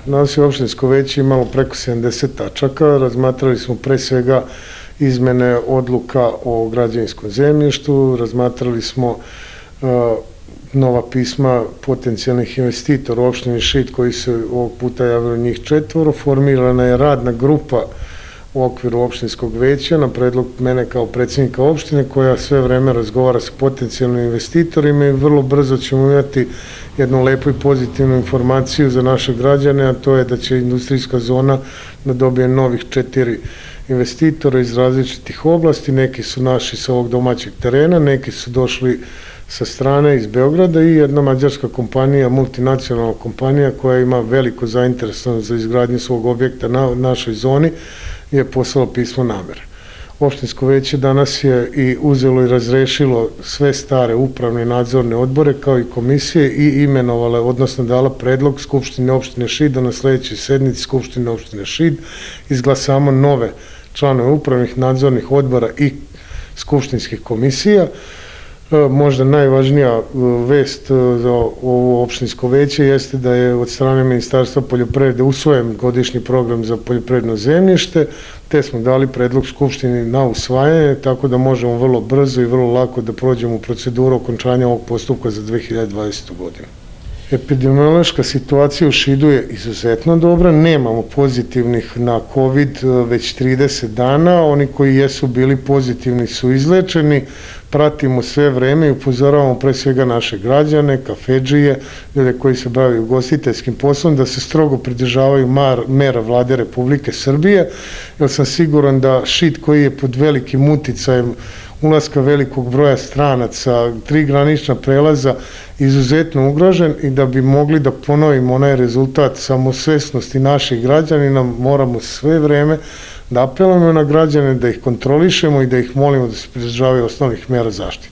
Nas je opštinsko veće imalo preko 70 tačaka, razmatrali smo pre svega izmene odluka o građevinskom zemljištu, razmatrali smo nova pisma potencijalnih investitora u opštini Šid koji se ovog puta javili njih 4, formirana je radna grupa u okviru opštinskog veća na predlog mene kao predsjednika opštine koja sve vreme razgovara sa potencijalnim investitorima i vrlo brzo ćemo imati jednu lepu i pozitivnu informaciju za naše građane, a to je da će industrijska zona da dobije novih 4 investitora iz različitih oblasti, neki su naši sa ovog domaćeg terena, neki su došli sa strane iz Beograda i jedna mađarska kompanija, multinacionalna kompanija koja ima veliko zainteresovanost za izgradnju svog objekta na našoj zoni je poslalo pismo namere. Opštinsko veće danas je i uzelo i razrešilo sve stare upravne i nadzorne odbore kao i komisije i imenovale, odnosno dala predlog Skupštine opštine Šid da na sledećoj sednici Skupštine opštine Šid izglasamo nove članove upravnih nadzornih odbora i skupštinskih komisija. Možda najvažnija vest za ovo opštinsko veće jeste da je od strane Ministarstva poljoprivrede usvojen godišnji program za poljoprivredno zemljište, te smo dali predlog Skupštini na usvajanje, tako da možemo vrlo brzo i vrlo lako da prođemo u proceduru okončanja ovog postupka za 2020. godinu. Epidemiološka situacija u Šidu je izuzetno dobra, nemamo pozitivnih na COVID već 30 dana, oni koji jesu bili pozitivni su izlečeni, pratimo sve vreme i upozoravamo pre svega naše građane, kafedžije, ljude koji se bave ugostiteljskim poslom, da se strogo pridržavaju mera Vlade Republike Srbije, jer sam siguran da Šid koji je pod velikim uticajem ulaska velikog broja stranaca, 3 granična prelaza, izuzetno ugrožen i da bi mogli da ponovimo onaj rezultat samosvesnosti naših građanina, moramo sve vreme da apelujemo na građane, da ih kontrolišemo i da ih molimo da se pridržavaju osnovnih mera zaštite.